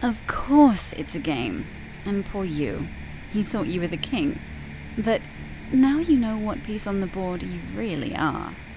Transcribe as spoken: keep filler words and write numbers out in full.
Of course it's a game. And poor you. You thought you were the king. But now you know what piece on the board you really are.